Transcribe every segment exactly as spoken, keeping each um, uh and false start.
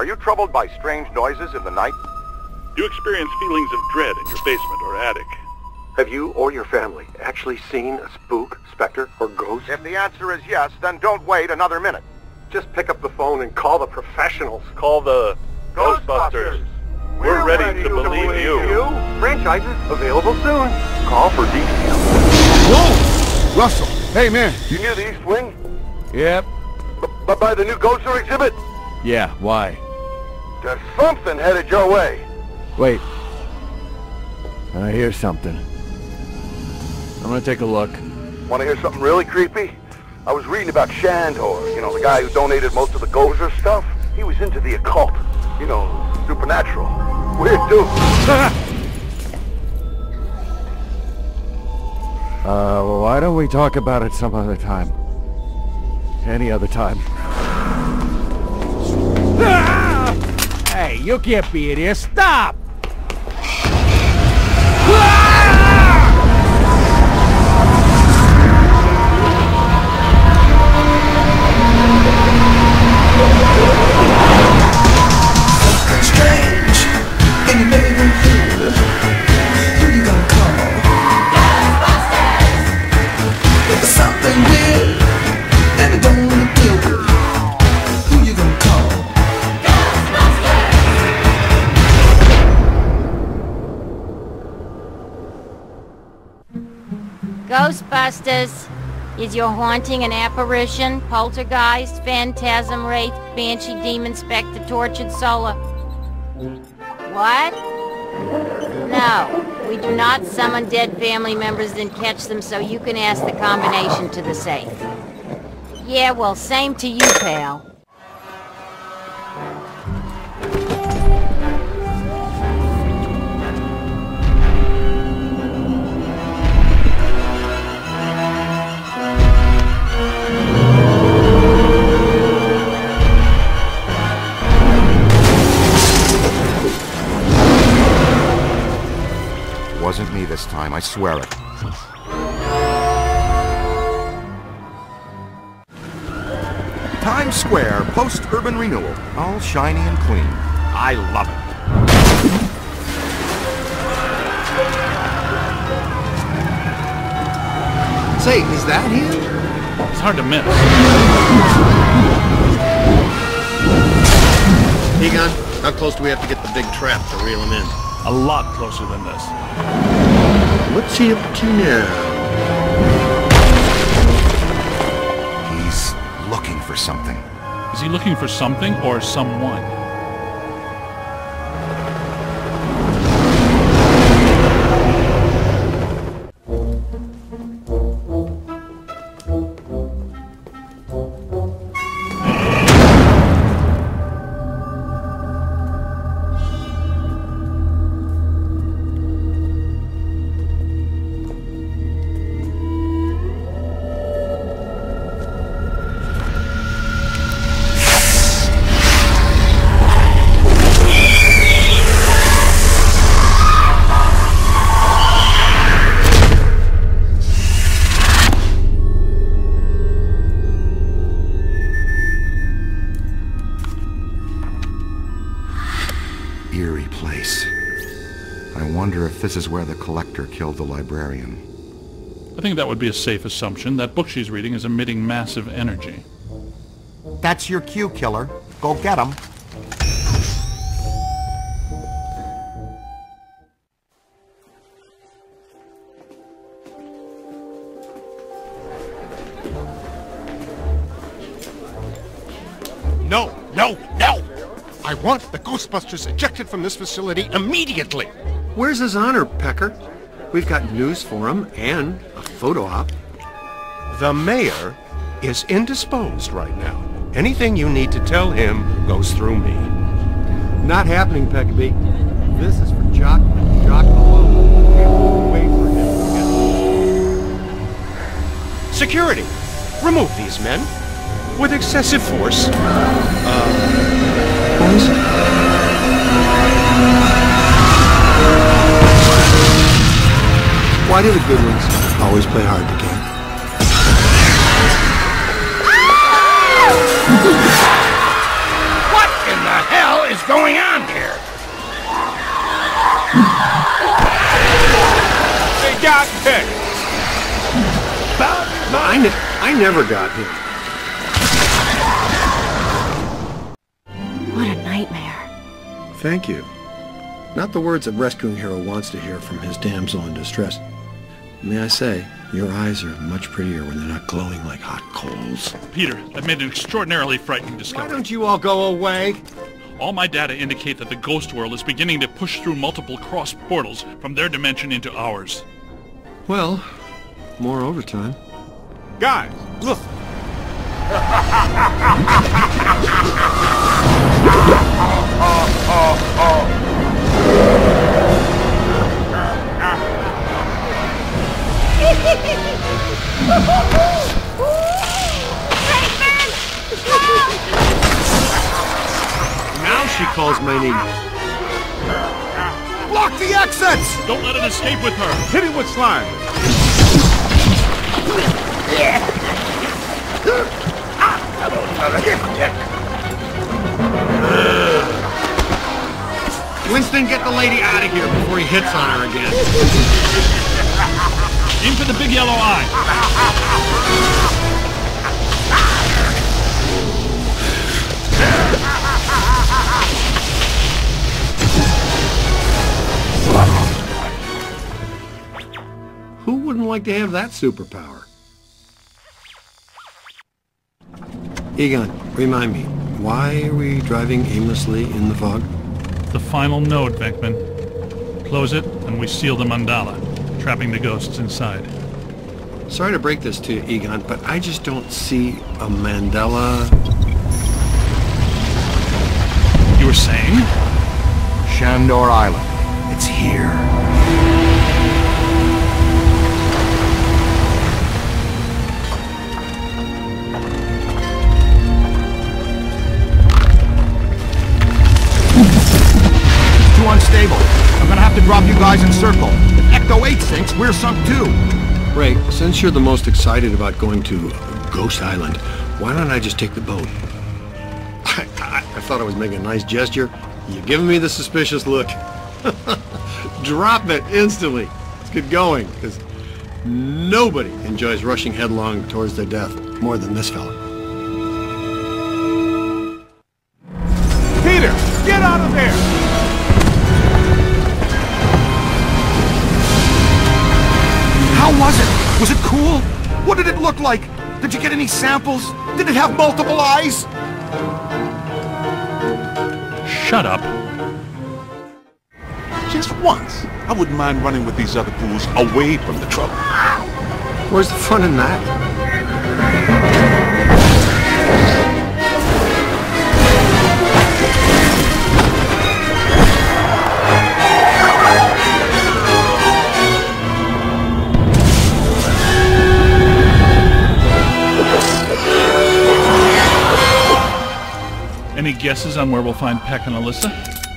Are you troubled by strange noises in the night? Do you experience feelings of dread in your basement or attic? Have you or your family actually seen a spook, specter, or ghost? If the answer is yes, then don't wait another minute. Just pick up the phone and call the professionals. Call the Ghostbusters. We're ready, ready to, to believe, believe you. you. Franchises available soon. Call for details. Whoa! Russell! Hey, man! You near the East Wing? Yep. But by the new Ghoster exhibit? Yeah, why? There's something headed your way. Wait. I hear something. I'm gonna take a look. Want to hear something really creepy? I was reading about Shandor, you know, the guy who donated most of the Gozer stuff. He was into the occult, you know, supernatural. Weird dude. uh, well, why don't we talk about it some other time? Any other time. Ah! Hey, you can't be in here. Stop! Ghostbusters. Is your haunting an apparition, poltergeist, phantasm, wraith, banshee, demon, spectre, tortured soul? What? No, we do not summon dead family members and catch them so you can ask the combination to the safe. Yeah, well, same to you, pal. Wasn't me this time, I swear it. Times Square post-urban renewal. All shiny and clean. I love it. Say, is that him? It's hard to miss. Egon, how close do we have to get the big trap to reel him in? A lot closer than this. What's he up to now? He's looking for something. Is he looking for something or someone? Eerie place. I wonder if this is where the collector killed the librarian. I think that would be a safe assumption. That book she's reading is emitting massive energy. That's your cue, killer. Go get him. No, no, no! I want the Ghostbusters ejected from this facility immediately! Where's his honor, Pecker? We've got news for him and a photo op. The mayor is indisposed right now. Anything you need to tell him goes through me. Not happening, Peckabee. This is for Jock and Jock alone. We won't wait for him to get... Security! Remove these men. With excessive force. Uh... Boys? Why do the good ones always play hard to get? What in the hell I, ne I never got him. What a nightmare. Thank you. Not the words a rescuing hero wants to hear from his damsel in distress. May I say, your eyes are much prettier when they're not glowing like hot coals. Peter, I've made an extraordinarily frightening Why discovery. don't you all go away? All my data indicate that the ghost world is beginning to push through multiple cross portals from their dimension into ours. Well, more overtime. Guys, look. Now she calls my name. Block the exits! Don't let it escape with her! Hit it with slime. Winston, get the lady out of here before he hits on her again. Aim for the big yellow eye! Who wouldn't like to have that superpower? Egon, remind me, why are we driving aimlessly in the fog? The final node, Venkman. Close it, and we seal the mandala, trapping the ghosts inside. Sorry to break this to you, Egon, but I just don't see a mandala. You were saying? Shandor Island. It's here. Too unstable. I'm gonna have to drop you guys in circle. If Ecto eight sinks, we're sunk too. Ray, since you're the most excited about going to Ghost Island, why don't I just take the boat? I, I, I thought I was making a nice gesture. You're giving me the suspicious look. Drop it instantly. Let's get going, because nobody enjoys rushing headlong towards their death more than this fella. Peter, get out of there! How was it? Was it cool? What did it look like? Did you get any samples? Did it have multiple eyes? Shut up. Just once. I wouldn't mind running with these other fools away from the trouble. Where's the fun in that? Any guesses on where we'll find Peck and Alyssa?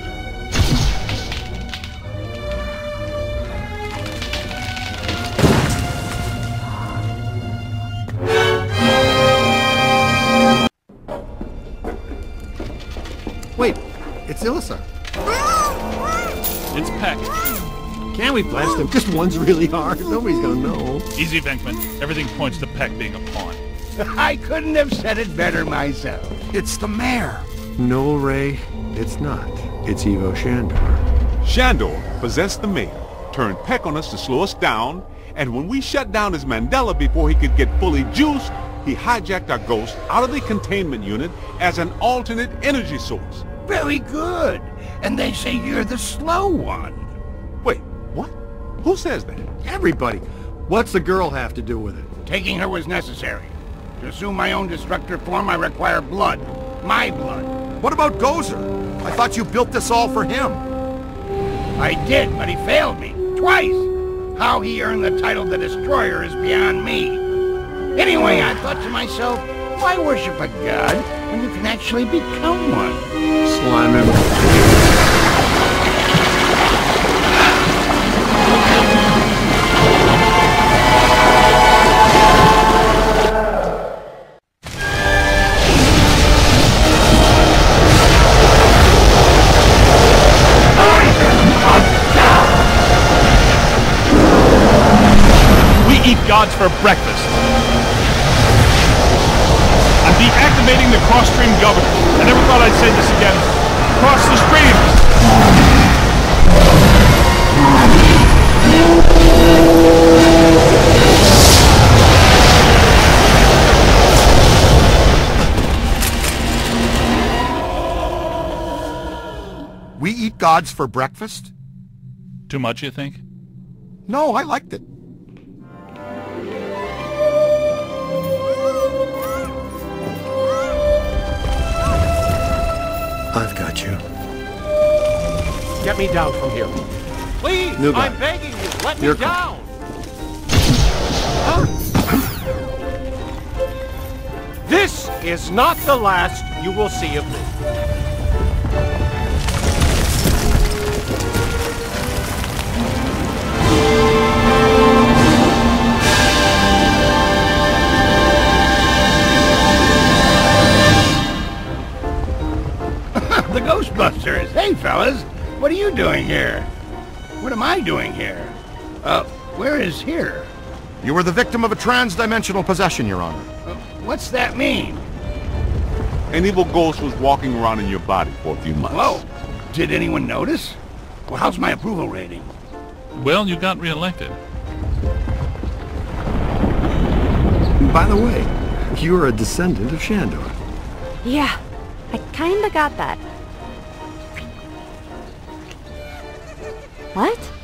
Wait, it's Alyssa. It's Peck. Can't we blast him just once really hard? Nobody's gonna know. Easy, Venkman. Everything points to Peck being a pawn. I couldn't have said it better myself. It's the mayor. No, Ray, it's not. It's Evo Shandor. Shandor possessed the mayor, turned Peck on us to slow us down, and when we shut down his Mandela before he could get fully juiced, he hijacked our ghost out of the containment unit as an alternate energy source. Very good. And they say you're the slow one. Wait, what? Who says that? Everybody. What's the girl have to do with it? Taking her was necessary. To assume my own destructor form, I require blood. My blood. What about Gozer? I thought you built this all for him. I did, but he failed me. Twice. How he earned the title The Destroyer is beyond me. Anyway, I thought to myself, why worship a god when you can actually become one? Slime him. We eat gods for breakfast. I'm deactivating the cross-stream governor. I never thought I'd say this again. Cross the streams! We eat gods for breakfast? Too much, you think? No, I liked it. I've got you. Get me down from here. Please, New guy. I'm begging you, let Your me call. down. Huh? This is not the last you will see of me. The Ghostbusters! Hey, fellas! What are you doing here? What am I doing here? Uh, where is here? You were the victim of a trans-dimensional possession, Your Honor. Uh, what's that mean? An evil ghost was walking around in your body for a few months. Whoa! Did anyone notice? Well, how's my approval rating? Well, you got reelected. By the way, you're a descendant of Shandor. Yeah, I kinda got that. What?